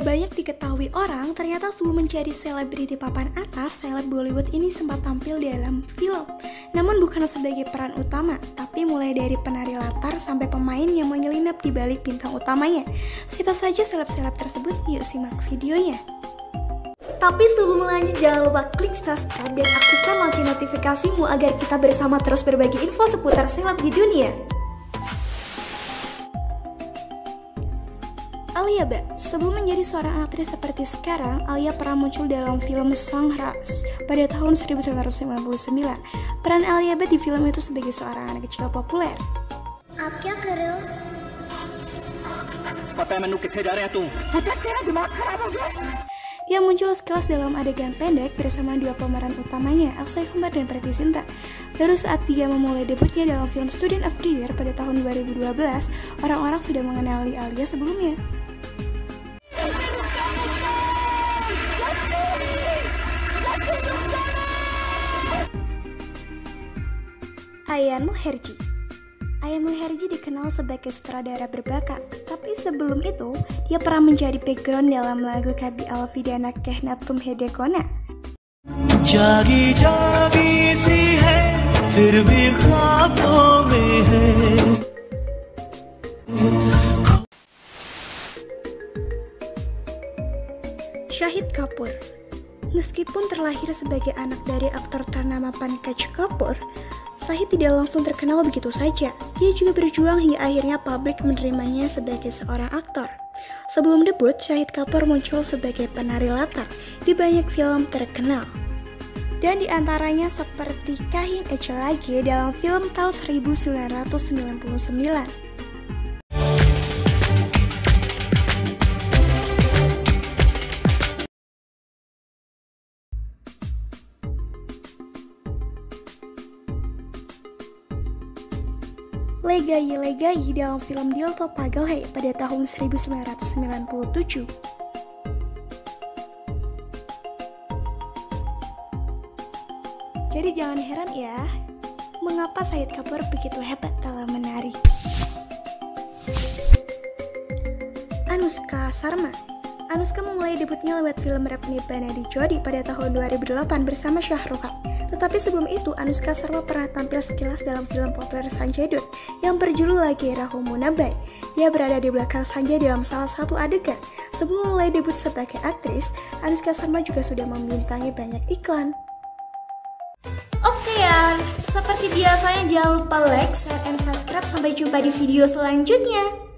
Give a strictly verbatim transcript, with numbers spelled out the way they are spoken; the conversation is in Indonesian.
Tidak banyak diketahui orang, ternyata sebelum menjadi selebriti papan atas, seleb Bollywood ini sempat tampil dalam film. Namun bukan sebagai peran utama, tapi mulai dari penari latar sampai pemain yang menyelinap di balik bintang utamanya. Siapa saja seleb-seleb tersebut? Yuk simak videonya. Tapi sebelum lanjut, jangan lupa klik subscribe dan aktifkan lonceng notifikasimu agar kita bersama terus berbagi info seputar seleb di dunia. Alia Bhatt. Sebelum menjadi seorang aktris seperti sekarang, Alia pernah muncul dalam film Sangharas pada tahun seribu sembilan ratus sembilan puluh sembilan. Peran Alia Bhatt di film itu sebagai seorang anak kecil populer. आप क्या कर रहे हो? पता है मैनू किथे जा रहे हैं तू? पुत्र तेरा दिमाग खराब हो गया? Dia muncul sekelas dalam adegan pendek bersama dua pemeran utamanya, Akshay Kumar dan Preity Zinta. Baru saat dia memulai debutnya dalam film Student of the Year pada tahun dua ribu dua belas, orang-orang sudah mengenali Alia sebelumnya. Ayan Mukherjee. Ayan Mukherjee dikenal sebagai sutradara berbakat, tapi sebelum itu dia pernah menjadi background dalam lagu Kabhi Alvidana Kehna Tumhe Dekho Na. जागी जागी सी है फिर भी ख्वाबों में है. Shahid Kapoor. Meskipun terlahir sebagai anak dari aktor ternama Pankaj Kapoor, Shahid tidak langsung terkenal begitu saja. Dia juga berjuang hingga akhirnya publik menerimanya sebagai seorang aktor. Sebelum debut, Shahid Kapoor muncul sebagai penari latar di banyak film terkenal. Dan diantaranya seperti Kahin Echha Lage dalam film tahun seribu sembilan ratus sembilan puluh sembilan. Legayi Legayi dalam film Dil To Pagal Hai pada tahun seribu sembilan ratus sembilan puluh tujuh. Jadi jangan heran ya, mengapa Shahid Kapoor begitu hebat dalam menari. Anushka Sharma. Anushka memulai debutnya lewat film rap Nibbana Di Jodi pada tahun dua ribu delapan bersama Shah Rukh Khan. Tetapi sebelum itu, Anushka Sharma pernah tampil sekilas dalam film populer Sanjay Dutt yang berjudul Lage Rahu Munabai. Dia berada di belakang Sanjay dalam salah satu adegan. Sebelum mulai debut sebagai aktris, Anushka Sharma juga sudah membintangi banyak iklan. Oke ya, seperti biasanya jangan lupa like, share, dan subscribe. Sampai jumpa di video selanjutnya.